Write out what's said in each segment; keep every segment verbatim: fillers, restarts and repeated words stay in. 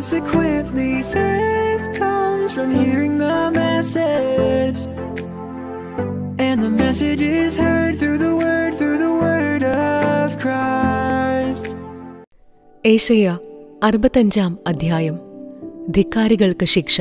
Consequently, faith comes from hearing the message, and the message is heard through the word, through the word of Christ. Isiah അറുപത്തഞ്ചാം അധ്യായം. ധിക്കാരികൾക്ക് ശിക്ഷ.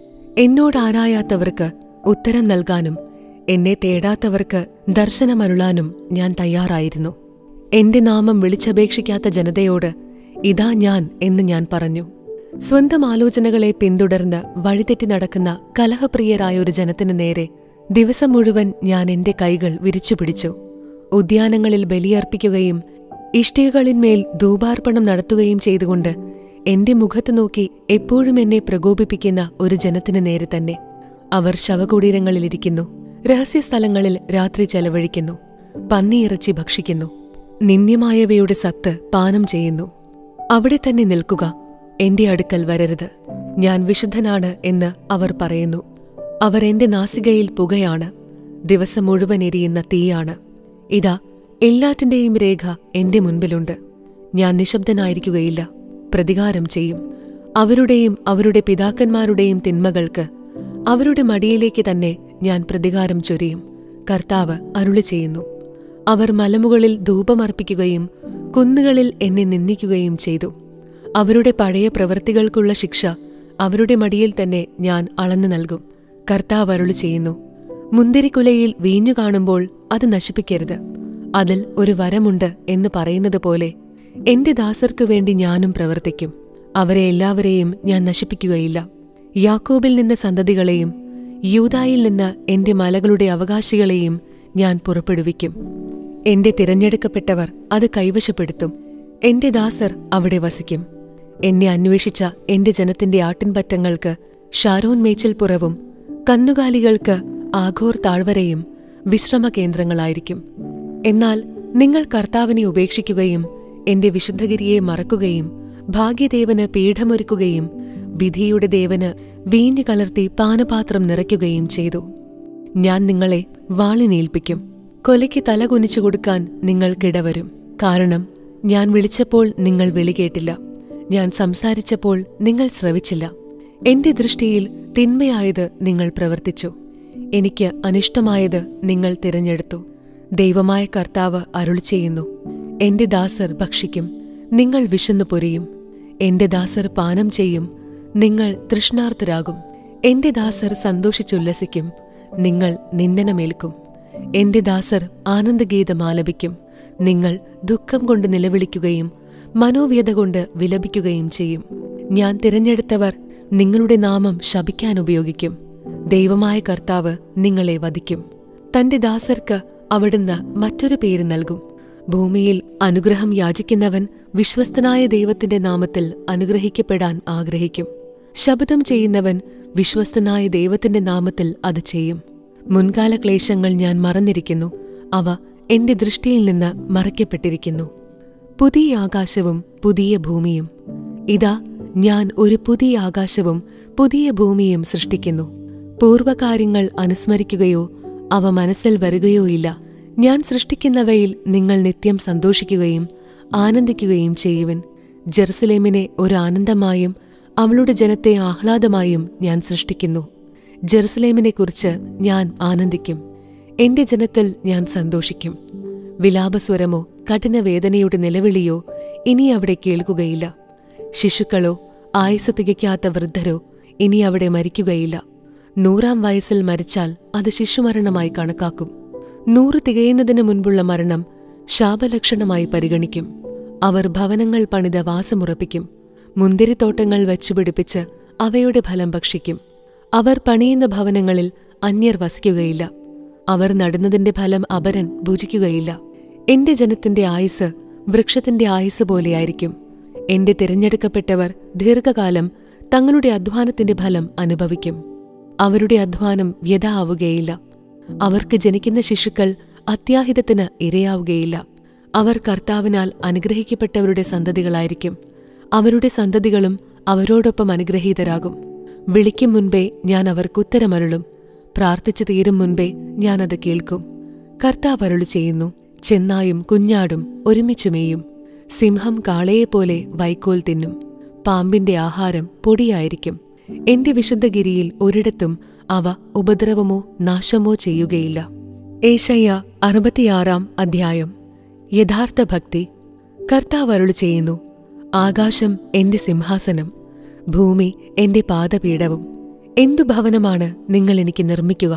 എന്നോടാരായാത്തവർക്ക് ഉത്തരം നൽകാനും എന്നെ തേടാത്തവർക്ക് ദർശനമരുളാനും ഞാൻ തയ്യാറായിരുന്നു. എന്റെ നാമം വിളിച്ചപേക്ഷിക്കാത്ത ജനതയോട് ഇതാ ഞാൻ എന്ന് ഞാൻ പറഞ്ഞു. സ്വന്തം ആലോചനകളെ പിന്തുടർന്ന് വഴിതെറ്റി നടക്കുന്ന കലഹപ്രിയരായൊരു ജനത്തിനു നേരെ ദിവസം മുഴുവൻ ഞാൻ എന്റെ കൈകൾ വിരിച്ചുപിടിച്ചു. ഉദ്യാനങ്ങളിൽ ബലിയർപ്പിക്കുകയും ഇഷ്ടികകളിന്മേൽ ധൂപാർപ്പണം നടത്തുകയും ചെയ്തുകൊണ്ട് എന്റെ മുഖത്ത് നോക്കി എപ്പോഴും എന്നെ പ്രകോപിപ്പിക്കുന്ന ഒരു ജനത്തിനു നേരെ തന്നെ. അവർ ശവകുടീരങ്ങളിലിരിക്കുന്നു, രഹസ്യസ്ഥലങ്ങളിൽ രാത്രി ചെലവഴിക്കുന്നു, പന്നിയിറച്ചി ഭക്ഷിക്കുന്നു, നിന്ദ്യമായവയുടെ സത്ത് പാനം ചെയ്യുന്നു. അവിടെ തന്നെ നിൽക്കുക, എന്റെ അടുക്കൽ വരരുത്. ഞാൻ വിശുദ്ധനാണ് എന്ന് അവർ പറയുന്നു. അവർ എന്റെ നാസികയിൽ പുകയാണ്, ദിവസം മുഴുവൻ എരിയുന്ന തീയാണ്. ഇതാ, എല്ലാറ്റിന്റെയും രേഖ എന്റെ മുൻപിലുണ്ട്. ഞാൻ നിശബ്ദനായിരിക്കുകയില്ല, പ്രതികാരം ചെയ്യും. അവരുടെയും അവരുടെ പിതാക്കന്മാരുടെയും തിന്മകൾക്ക് അവരുടെ മടിയിലേക്ക് തന്നെ ഞാൻ പ്രതികാരം ചൊരിയും. കർത്താവ് അരുളി ചെയ്യുന്നു. അവർ മലമുകളിൽ ധൂപമർപ്പിക്കുകയും കുന്നുകളിൽ എന്നെ നിന്ദിക്കുകയും ചെയ്തു. അവരുടെ പഴയ പ്രവൃത്തികൾക്കുള്ള ശിക്ഷ അവരുടെ മടിയിൽ തന്നെ ഞാൻ അളന്നു നൽകും. കർത്താവ് അരുളി ചെയ്യുന്നു. മുന്തിരിക്കുലയിൽ വീഞ്ഞു കാണുമ്പോൾ അത് നശിപ്പിക്കരുത്, അതിൽ ഒരു വരമുണ്ട് എന്ന് പറയുന്നത് പോലെ എന്റെ ദാസർക്കു വേണ്ടി ഞാനും പ്രവർത്തിക്കും. അവരെ എല്ലാവരെയും ഞാൻ നശിപ്പിക്കുകയില്ല. യാക്കോബിൽ നിന്ന് സന്തതികളെയും യൂദായിൽ നിന്ന് എന്റെ മലകളുടെ അവകാശികളെയും ഞാൻ പുറപ്പെടുവിക്കും. എന്റെ തിരഞ്ഞെടുക്കപ്പെട്ടവർ അത് കൈവശപ്പെടുത്തും. എന്റെ ദാസർ അവിടെ വസിക്കും. എന്നെ അന്വേഷിച്ച എന്റെ ജനത്തിന്റെ ആട്ടിൻപറ്റങ്ങൾക്ക് ഷാരോൻ മേച്ചിൽപ്പുറവും കന്നുകാലികൾക്ക് ആഘോർ താഴ്വരയും വിശ്രമകേന്ദ്രങ്ങളായിരിക്കും. എന്നാൽ നിങ്ങൾ കർത്താവിനെ ഉപേക്ഷിക്കുകയും എന്റെ വിശുദ്ധഗിരിയെ മറക്കുകയും ഭാഗ്യദേവന് പീഠമൊരുക്കുകയും വിധിയുടെ ദേവന് വീഞ്ഞു കലർത്തി പാനപാത്രം നിറയ്ക്കുകയും ചെയ്തു. ഞാൻ നിങ്ങളെ വാളിനേൽപ്പിക്കും. കൊലയ്ക്ക് തല കുനിച്ചു കൊടുക്കാൻ നിങ്ങൾക്കിടവരും. കാരണം ഞാൻ വിളിച്ചപ്പോൾ നിങ്ങൾ വിളി കേട്ടില്ല, ഞാൻ സംസാരിച്ചപ്പോൾ നിങ്ങൾ ശ്രവിച്ചില്ല. എന്റെ ദൃഷ്ടിയിൽ തിന്മയായത് നിങ്ങൾ പ്രവർത്തിച്ചു, എനിക്ക് അനിഷ്ടമായത് നിങ്ങൾ തിരഞ്ഞെടുത്തു. ദൈവമായ കർത്താവ് അരുളി ചെയ്യുന്നു. എന്റെ ദാസർ ഭക്ഷിക്കും, നിങ്ങൾ വിശന്നു പൊരിയും. എന്റെ ദാസർ പാനം ചെയ്യും, നിങ്ങൾ തൃഷ്ണാർത്തരാകും. എന്റെ ദാസർ സന്തോഷിച്ചുല്ലസിക്കും, നിങ്ങൾ നിന്ദനമേൽക്കും. എന്റെ ദാസർ ആനന്ദഗീതം ആലപിക്കും, നിങ്ങൾ ദുഃഖം കൊണ്ട് നിലവിളിക്കുകയും മനോവ്യത കൊണ്ട് വിലപിക്കുകയും ചെയ്യും. ഞാൻ തിരഞ്ഞെടുത്തവർ നിങ്ങളുടെ നാമം ശപിക്കാൻ ഉപയോഗിക്കും. ദൈവമായ കർത്താവ് നിങ്ങളെ വധിക്കും. തന്റെ ദാസർക്ക് അവിടുന്ന് മറ്റൊരു പേര് നൽകും. ഭൂമിയിൽ അനുഗ്രഹം യാചിക്കുന്നവൻ വിശ്വസ്തനായ ദൈവത്തിന്റെ നാമത്തിൽ അനുഗ്രഹിക്കപ്പെടാൻ ആഗ്രഹിക്കും. ശപഥം ചെയ്യുന്നവൻ വിശ്വസ്തനായ ദൈവത്തിന്റെ നാമത്തിൽ അത് ചെയ്യും. മുൻകാല ക്ലേശങ്ങൾ ഞാൻ മറന്നിരിക്കുന്നു, അവ എന്റെ ദൃഷ്ടിയിൽ നിന്ന് മറയ്ക്കപ്പെട്ടിരിക്കുന്നു. പുതിയ ആകാശവും പുതിയ ഭൂമിയും. ഇതാ, ഞാൻ ഒരു പുതിയ ആകാശവും പുതിയ ഭൂമിയും സൃഷ്ടിക്കുന്നു. പൂർവകാര്യങ്ങൾ അനുസ്മരിക്കുകയോ അവ മനസ്സിൽ വരികയോ ഇല്ല. ഞാൻ സൃഷ്ടിക്കുന്നവയിൽ നിങ്ങൾ നിത്യം സന്തോഷിക്കുകയും ആനന്ദിക്കുകയും ചെയ്യുവൻ. ജെറുസലേമിനെ ഒരു ആനന്ദമായും അവളുടെ ജനത്തെ ആഹ്ലാദമായും ഞാൻ സൃഷ്ടിക്കുന്നു. ജെറുസലേമിനെക്കുറിച്ച് ഞാൻ ആനന്ദിക്കും, എന്റെ ജനത്തിൽ ഞാൻ സന്തോഷിക്കും. വിലാപസ്വരമോ കഠിനവേദനയുടെ നിലവിളിയോ ഇനി അവിടെ കേൾക്കുകയില്ല. ശിശുക്കളോ ആയുസ് തികയ്ക്കാത്ത വൃദ്ധരോ ഇനി അവിടെ മരിക്കുകയില്ല. നൂറാം വയസ്സിൽ മരിച്ചാൽ അത് ശിശുമരണമായി കണക്കാക്കും. നൂറ് തികയുന്നതിനു മുൻപുള്ള മരണം ശാപലക്ഷണമായി പരിഗണിക്കും. അവർ ഭവനങ്ങൾ പണിത വാസമുറപ്പിക്കും, മുന്തിരിത്തോട്ടങ്ങൾ വച്ചുപിടിപ്പിച്ച് അവയുടെ ഫലം ഭക്ഷിക്കും. അവർ പണിയുന്ന ഭവനങ്ങളിൽ അന്യർ വസിക്കുകയില്ല. അവർ നടുന്നതിന്റെ ഫലം അപരൻ ഭുജിക്കുകയില്ല. എന്റെ ജനത്തിന്റെ ആയുസ് വൃക്ഷത്തിന്റെ ആയുസ് പോലെയായിരിക്കും. എന്റെ തിരഞ്ഞെടുക്കപ്പെട്ടവർ ദീർഘകാലം തങ്ങളുടെ അധ്വാനത്തിന്റെ ഫലം അനുഭവിക്കും. അവരുടെ അധ്വാനം വ്യഥ ആവുകയില്ല. അവർക്ക് ജനിക്കുന്ന ശിശുക്കൾ അത്യാഹിതത്തിന് ഇരയാവുകയില്ല. അവർ കർത്താവിനാൽ അനുഗ്രഹിക്കപ്പെട്ടവരുടെ സന്തതികളായിരിക്കും. അവരുടെ സന്തതികളും അവരോടൊപ്പം അനുഗ്രഹീതരാകും. വിളിക്കും മുൻപേ ഞാൻ അവർക്കുത്തരമരുളും, പ്രാർത്ഥിച്ചു തീരും മുൻപേ ഞാനത് കേൾക്കും. കർത്താവ് അരുളി ചെയ്യുന്നു. ചെന്നായും കുഞ്ഞാടും ഒരുമിച്ചുമേയും. സിംഹം കാളയെപ്പോലെ വൈക്കോൽ തിന്നും. പാമ്പിന്റെ ആഹാരം പൊടിയായിരിക്കും. എന്റെ വിശുദ്ധഗിരിയിൽ ഒരിടത്തും അവ ഉപദ്രവമോ നാശമോ ചെയ്യുകയില്ല. ഏശയ്യാ അറുപത്തിയാറാം അധ്യായം. യഥാർത്ഥ ഭക്തി. കർത്താവ് അരുളി ചെയ്യുന്നു, ആകാശം എന്റെ സിംഹാസനം, ഭൂമി എന്റെ പാദപീഠവും. എന്തു ഭവനമാണ് നിങ്ങൾ എനിക്ക് നിർമ്മിക്കുക?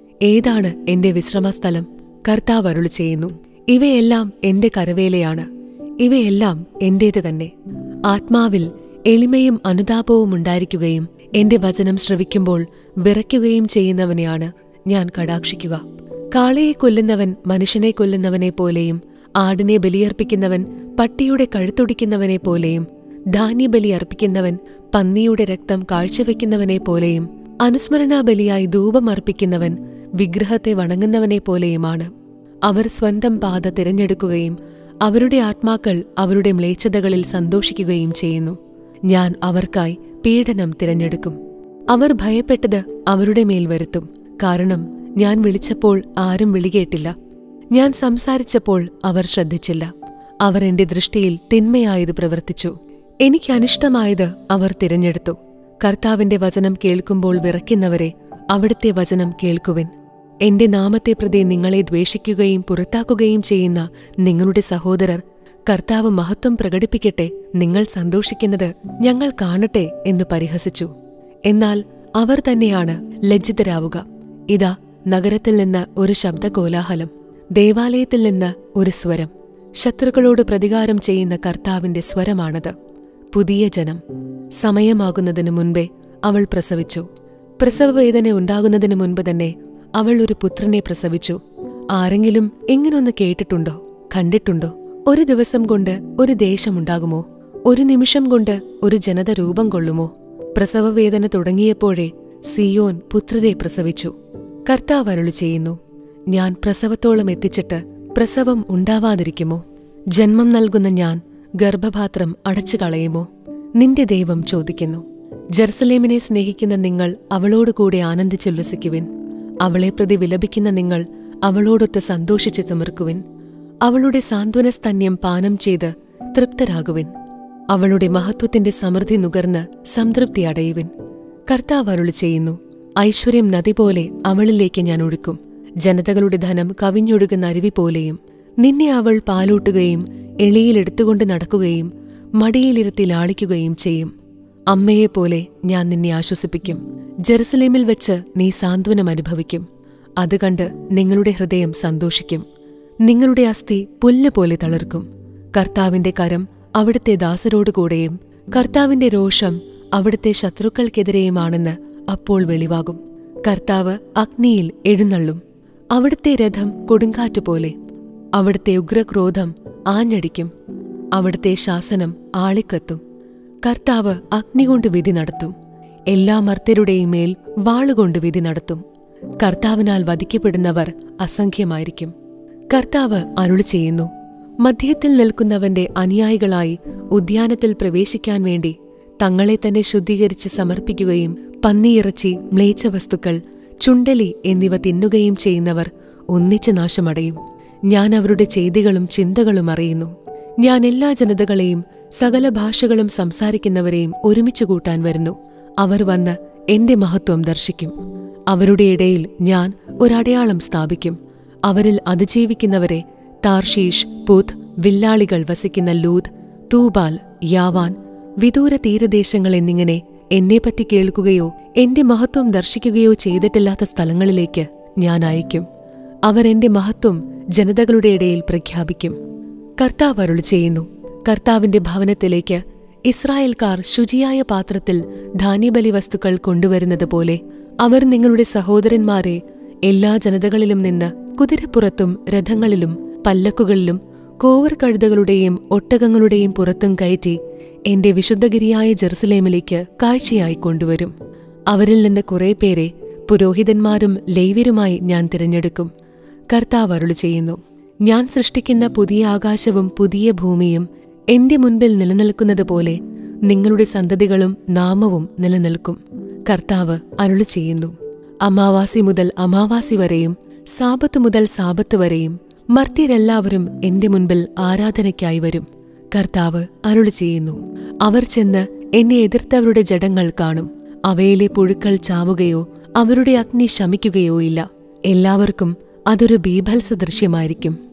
ഏതാണ് എന്റെ വിശ്രമസ്ഥലം? കർത്താവ് അരുളി ചെയ്യുന്നു, ഇവയെല്ലാം എന്റെ കരവേലയാണ്, ഇവയെല്ലാം എന്റേത് തന്നെ. ആത്മാവിൽ എളിമയും അനുതാപവും ഉണ്ടായിരിക്കുകയും എന്റെ വചനം ശ്രവിക്കുമ്പോൾ വിറയ്ക്കുകയും ചെയ്യുന്നവനെയാണ് ഞാൻ കടാക്ഷിക്കുക. കാളയെ കൊല്ലുന്നവൻ മനുഷ്യനെ കൊല്ലുന്നവനെ പോലെയും ആടിനെ ബലിയർപ്പിക്കുന്നവൻ പട്ടിയുടെ കഴുത്തൊടിക്കുന്നവനെ പോലെയും ധാന്യബലി അർപ്പിക്കുന്നവൻ പന്നിയുടെ രക്തം കാഴ്ചവെക്കുന്നവനെ പോലെയും അനുസ്മരണാബലിയായി ധൂപമർപ്പിക്കുന്നവൻ വിഗ്രഹത്തെ വണങ്ങുന്നവനെ പോലെയുമാണ്. അവർ സ്വന്തം പാത തിരഞ്ഞെടുക്കുകയും അവരുടെ ആത്മാക്കൾ അവരുടെ മ്ലേച്ഛതകളിൽ സന്തോഷിക്കുകയും ചെയ്യുന്നു. ഞാൻ അവർക്കായി പീഡനം തിരഞ്ഞെടുക്കും. അവർ ഭയപ്പെട്ടത് അവരുടെ മേൽ വരുത്തും. കാരണം ഞാൻ വിളിച്ചപ്പോൾ ആരും വിളികേട്ടില്ല, ഞാൻ സംസാരിച്ചപ്പോൾ അവർ ശ്രദ്ധിച്ചില്ല. അവർ എന്റെ ദൃഷ്ടിയിൽ തിന്മയായത് പ്രവർത്തിച്ചു, എനിക്ക് അനിഷ്ടമായത് അവർ തിരഞ്ഞെടുത്തു. കർത്താവിന്റെ വചനം കേൾക്കുമ്പോൾ വിറയ്ക്കുന്നവരെ, അവിടുത്തെ വചനം കേൾക്കുവിൻ. എന്റെ നാമത്തെ പ്രതി നിങ്ങളെ ദ്വേഷിക്കുകയും പുറത്താക്കുകയും ചെയ്യുന്ന നിങ്ങളുടെ സഹോദരർ, കർത്താവ് മഹത്വം പ്രകടിപ്പിക്കട്ടെ, നിങ്ങൾ സന്തോഷിക്കുന്നത് ഞങ്ങൾ കാണട്ടെ എന്ന് പരിഹസിച്ചു. എന്നാൽ അവർ തന്നെയാണ് ലജ്ജിതരാവുക. ഇതാ, നഗരത്തിൽ നിന്ന് ഒരു ശബ്ദകോലാഹലം, ദേവാലയത്തിൽ നിന്ന് ഒരു സ്വരം. ശത്രുക്കളോട് പ്രതികാരം ചെയ്യുന്ന കർത്താവിന്റെ സ്വരമാണത്. പുതിയ ജനം. സമയമാകുന്നതിനു മുൻപേ അവൾ പ്രസവിച്ചു. പ്രസവവേദന ഉണ്ടാകുന്നതിനു മുൻപ് തന്നെ അവൾ ഒരു പുത്രനെ പ്രസവിച്ചു. ആരെങ്കിലും ഇങ്ങനൊന്ന് കേട്ടിട്ടുണ്ടോ, കണ്ടിട്ടുണ്ടോ? ഒരു ദിവസം കൊണ്ട് ഒരു ദേശമുണ്ടാകുമോ? ഒരു നിമിഷം കൊണ്ട് ഒരു ജനത രൂപം കൊള്ളുമോ? പ്രസവവേദന തുടങ്ങിയപ്പോഴേ സിയോൻ പുത്രരെ പ്രസവിച്ചു. കർത്താവ് അരുളി ചെയ്യുന്നു, ഞാൻ പ്രസവത്തോളം എത്തിച്ചിട്ട് പ്രസവം ഉണ്ടാവാതിരിക്കുമോ? ജന്മം നൽകുന്ന ഞാൻ ഗർഭപാത്രം അടച്ചു കളയുമോ? നിന്റെ ദൈവം ചോദിക്കുന്നു. ജെറുസലേമിനെ സ്നേഹിക്കുന്ന നിങ്ങൾ അവളോടുകൂടെ ആനന്ദിച്ചുല്ലസിക്കുവിൻ. അവളെ പ്രതി വിലപിക്കുന്ന നിങ്ങൾ അവളോടൊത്ത് സന്തോഷിച്ച് തിമിർക്കുവിൻ. അവളുടെ സാന്ത്വനസ്തന്യം പാനം ചെയ്ത് തൃപ്തരാകുവിൻ. അവളുടെ മഹത്വത്തിന്റെ സമൃദ്ധി നുകർന്ന് സംതൃപ്തി അടയുവിൻ. കർത്താവ് അരുളി ചെയ്യുന്നു, ഐശ്വര്യം നദി പോലെ അവളിലേക്ക് ഞാൻ ഒഴുക്കും, ജനതകളുടെ ധനം കവിഞ്ഞൊഴുകുന്ന അരുവി പോലെയും. നിന്നെ അവൾ പാലൂട്ടുകയും എളിയിലെടുത്തുകൊണ്ട് നടക്കുകയും മടിയിലിരുത്തി ലാളിക്കുകയും ചെയ്യും. അമ്മയെപ്പോലെ ഞാൻ നിന്നെ ആശ്വസിപ്പിക്കും. ജെറുസലേമിൽ വെച്ച് നീ സാന്ത്വനം അനുഭവിക്കും. അത് കണ്ട് നിങ്ങളുടെ ഹൃദയം സന്തോഷിക്കും. നിങ്ങളുടെ അസ്ഥി പുല്ലുപോലെ തളിർക്കും. കർത്താവിന്റെ കരം അവിടുത്തെ ദാസരോടുകൂടെയും കർത്താവിന്റെ രോഷം അവിടുത്തെ ശത്രുക്കൾക്കെതിരെയുമാണെന്ന് അപ്പോൾ വെളിവാകും. കർത്താവ് അഗ്നിയിൽ എഴുന്നള്ളും. അവിടുത്തെ രഥം കൊടുങ്കാറ്റുപോലെ. അവിടുത്തെ ഉഗ്രക്രോധം ആഞ്ഞടിക്കും. അവിടുത്തെ ശാസനം ആളിക്കത്തും. കർത്താവ് അഗ്നികൊണ്ട് വിധി നടത്തും. എല്ലാ മർത്യരുടെയും മേൽ വാളുകൊണ്ട് വിധി നടത്തും. കർത്താവിനാൽ വധിക്കപ്പെടുന്നവർ അസംഖ്യമായിരിക്കും. കർത്താവ് അരുളി ചെയ്യുന്നു, മധ്യത്തിൽ നിൽക്കുന്നവന്റെ അനുയായികളായി ഉദ്യാനത്തിൽ പ്രവേശിക്കാൻ വേണ്ടി തങ്ങളെ തന്നെ ശുദ്ധീകരിച്ച് സമർപ്പിക്കുകയും പന്നിയിറച്ചി, മ്ലേച്ഛവസ്തുക്കൾ, ചുണ്ടലി എന്നിവ തിന്നുകയും ചെയ്യുന്നവർ ഒന്നിച്ച് നാശമടയും. ഞാൻ അവരുടെ ചെയ്തികളും ചിന്തകളും അറിയുന്നു. ഞാൻ എല്ലാ ജനതകളെയും സകല ഭാഷകളും സംസാരിക്കുന്നവരെയും ഒരുമിച്ച് കൂട്ടാൻ വരുന്നു. അവർ വന്ന് എന്റെ മഹത്വം ദർശിക്കും. അവരുടെ ഇടയിൽ ഞാൻ ഒരടയാളം സ്ഥാപിക്കും. അവരിൽ അതിജീവിക്കുന്നവരെ താർഷീഷ്, പൂത്ത്, വില്ലാളികൾ വസിക്കുന്ന ലൂദ്, തൂബാൽ, യാവാൻ, വിദൂര തീരദേശങ്ങൾ എന്നിങ്ങനെ എന്നെപ്പറ്റി കേൾക്കുകയോ എന്റെ മഹത്വം ദർശിക്കുകയോ ചെയ്തിട്ടില്ലാത്ത സ്ഥലങ്ങളിലേക്ക് ഞാൻ അയക്കും. അവർ എന്റെ മഹത്വം ജനതകളുടെ ഇടയിൽ പ്രഖ്യാപിക്കും. കർത്താവ് അരുളി ചെയ്യുന്നു, കർത്താവിന്റെ ഭവനത്തിലേക്ക് ഇസ്രായേൽക്കാർ ശുചിയായ പാത്രത്തിൽ ധാന്യബലി വസ്തുക്കൾ കൊണ്ടുവരുന്നത് പോലെ അവർ നിങ്ങളുടെ സഹോദരന്മാരെ എല്ലാ ജനതകളിലും നിന്ന് കുതിരപ്പുറത്തും രഥങ്ങളിലും പല്ലക്കുകളിലും കോവർ കഴുതകളുടെയും ഒട്ടകങ്ങളുടെയും പുറത്തും കയറ്റി എന്റെ വിശുദ്ധഗിരിയായ ജെറുസലേമിലേക്ക് കാഴ്ചയായി കൊണ്ടുവരും. അവരിൽ നിന്ന് കുറെ പേരെ പുരോഹിതന്മാരും ലേവ്യരുമായി ഞാൻ തിരഞ്ഞെടുക്കും. കർത്താവ് അരുളി ചെയ്യുന്നു, ഞാൻ സൃഷ്ടിക്കുന്ന പുതിയ ആകാശവും പുതിയ ഭൂമിയും എന്റെ മുൻപിൽ നിലനിൽക്കുന്നത് പോലെ നിങ്ങളുടെ സന്തതികളും നാമവും നിലനിൽക്കും. കർത്താവ് അരുളി ചെയ്യുന്നു, അമാവാസി മുതൽ അമാവാസി വരെയും സാബത്ത് മുതൽ സാബത്ത് വരെയും മർത്യരെല്ലാവരും എന്റെ മുൻപിൽ ആരാധനയ്ക്കായി വരും. കർത്താവ് അരുളി ചെയ്യുന്നു, അവർ ചെന്ന് എന്നെ എതിർത്തവരുടെ ജഡങ്ങൾ കാണും. അവയിലെ പുഴുക്കൾ ചാവുകയോ അവരുടെ അഗ്നി ശമിക്കുകയോ ഇല്ല. എല്ലാവർക്കും അതൊരു ബീഭത്സ ദൃശ്യമായിരിക്കും.